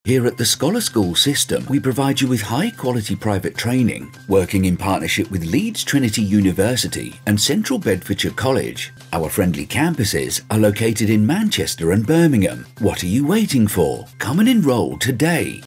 Here at the Scholar School system, we provide you with high-quality private training, working in partnership with Leeds Trinity University and Central Bedfordshire College. Our friendly campuses are located in Manchester and Birmingham. What are you waiting for? Come and enrol today.